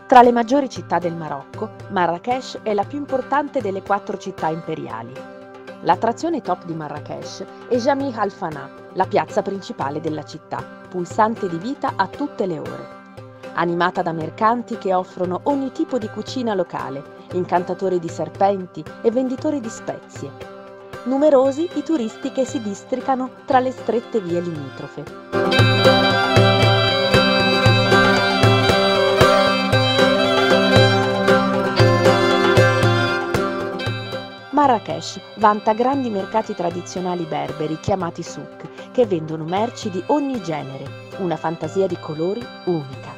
Tra le maggiori città del Marocco, Marrakech è la più importante delle 4 città imperiali. L'attrazione top di Marrakech è Jami al-Fana, la piazza principale della città, pulsante di vita a tutte le ore. Animata da mercanti che offrono ogni tipo di cucina locale, incantatori di serpenti e venditori di spezie. Numerosi i turisti che si districano tra le strette vie limitrofe. Marrakech vanta grandi mercati tradizionali berberi chiamati souk, che vendono merci di ogni genere, una fantasia di colori unica.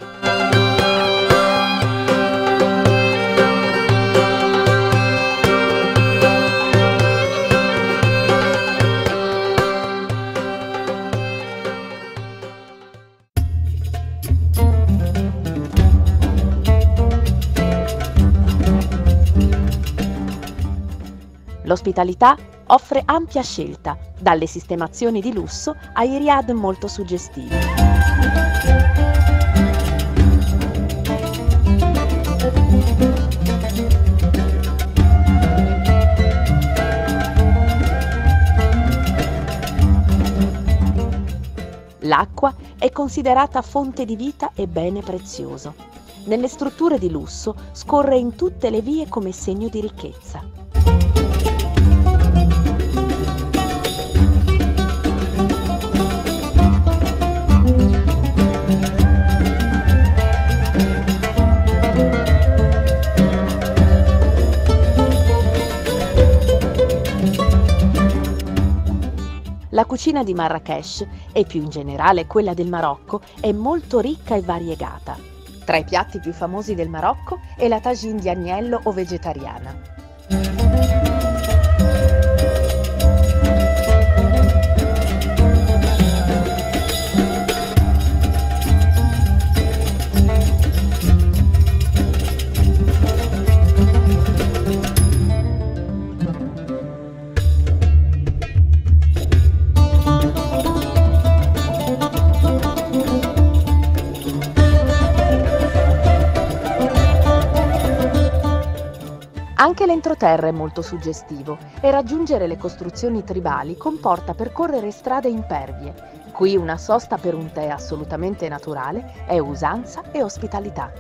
L'ospitalità offre ampia scelta, dalle sistemazioni di lusso ai riad molto suggestivi. L'acqua è considerata fonte di vita e bene prezioso. Nelle strutture di lusso scorre in tutte le vie come segno di ricchezza. La cucina di Marrakech, e più in generale quella del Marocco, è molto ricca e variegata. Tra i piatti più famosi del Marocco è la tagine di agnello o vegetariana. Anche l'entroterra è molto suggestivo e raggiungere le costruzioni tribali comporta percorrere strade impervie. Qui una sosta per un tè assolutamente naturale è usanza e ospitalità.